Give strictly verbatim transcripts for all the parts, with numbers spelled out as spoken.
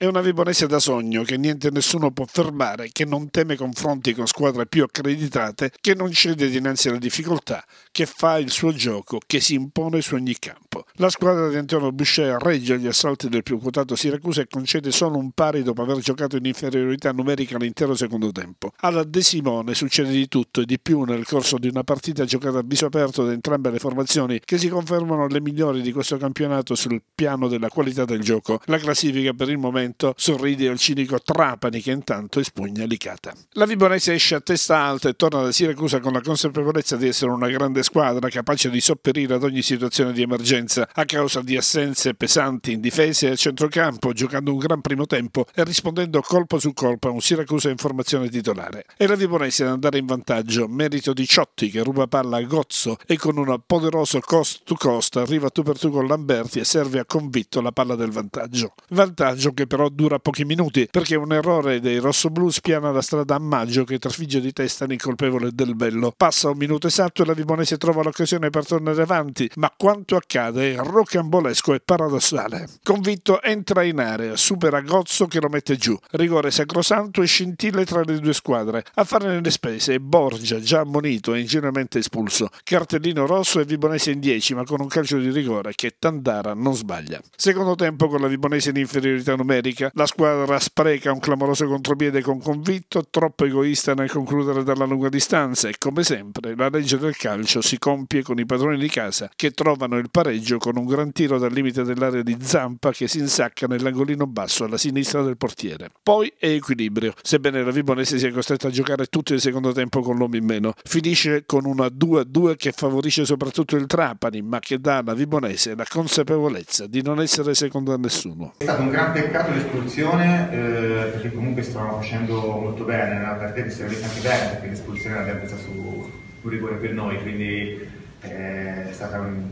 È una Vibonese da sogno che niente e nessuno può fermare, che non teme confronti con squadre più accreditate, che non cede dinanzi alle difficoltà, che fa il suo gioco, che si impone su ogni campo. La squadra di Antonio Boucher regge gli assalti del più quotato Siracusa e concede solo un pari dopo aver giocato in inferiorità numerica l'intero secondo tempo. Alla De Simone succede di tutto e di più nel corso di una partita giocata a viso aperto da entrambe le formazioni, che si confermano le migliori di questo campionato sul piano della qualità del gioco. La classifica per il momento sorride al cinico Trapani che intanto espugna Licata. La Vibonese esce a testa alta e torna da Siracusa con la consapevolezza di essere una grande squadra capace di sopperire ad ogni situazione di emergenza a causa di assenze pesanti in difesa e a centrocampo, giocando un gran primo tempo e rispondendo colpo su colpo a un Siracusa in formazione titolare. E la Vibonese ad andare in vantaggio, merito di Ciotti che ruba palla a Gozzo e con un poderoso cost to cost arriva tu per tu con Lamberti e serve a convitto la palla del vantaggio. Vantaggio che però dura pochi minuti perché un errore dei rossoblù spiana la strada a Maggio che trafigge di testa l'incolpevole Del Bello. Passa un minuto esatto e la Vibonese trova l'occasione per tornare avanti, ma quanto accade è rocambolesco e paradossale. Convitto entra in area, supera Gozzo che lo mette giù, rigore sacrosanto e scintille tra le due squadre. A fare le spese è Borgia, già ammonito e ingenuamente espulso, cartellino rosso e Vibonese in dieci ma con un calcio di rigore che Tandara non sbaglia. Secondo tempo con la Vibonese in inferiorità numerica, la squadra spreca un clamoroso contropiede con Convitto, troppo egoista nel concludere dalla lunga distanza e come sempre la legge del calcio si compie con i padroni di casa che trovano il pareggio con un gran tiro dal limite dell'area di Zampa che si insacca nell'angolino basso alla sinistra del portiere. Poi è equilibrio, sebbene la Vibonese sia costretta a giocare tutto il secondo tempo con l'uomo in meno. Finisce con una due a due che favorisce soprattutto il Trapani ma che dà alla Vibonese la consapevolezza di non essere secondo a nessuno. È stato un gran peccato l'espulsione eh, perché comunque stavano facendo molto bene, nella partita che si era vista anche bene perché l'espulsione l'abbiamo presa su un rigore per noi, quindi eh, è stata un,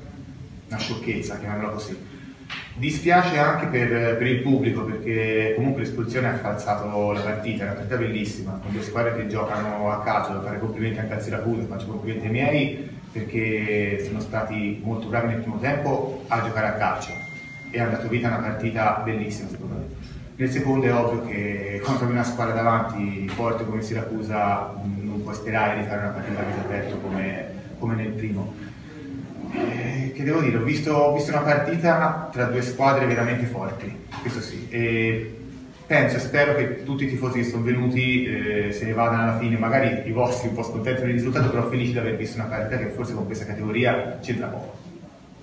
una sciocchezza, chiamiamola così. Dispiace anche per, per il pubblico perché comunque l'espulsione ha falsato la partita, è una partita bellissima, con due squadre che giocano a calcio, devo fare complimenti anche al Siracusa, faccio complimenti ai miei perché sono stati molto bravi nel primo tempo a giocare a calcio e ha dato vita a una partita bellissima secondo me. Nel secondo è ovvio che contro una squadra davanti forte come Siracusa non puoi sperare di fare una partita a viso aperto come, come nel primo. Eh, che devo dire, ho visto, ho visto una partita tra due squadre veramente forti, questo sì. E penso e spero che tutti i tifosi che sono venuti eh, se ne vadano alla fine, magari i vostri un po' scontenti del risultato, però felici di aver visto una partita che forse con questa categoria c'entra poco.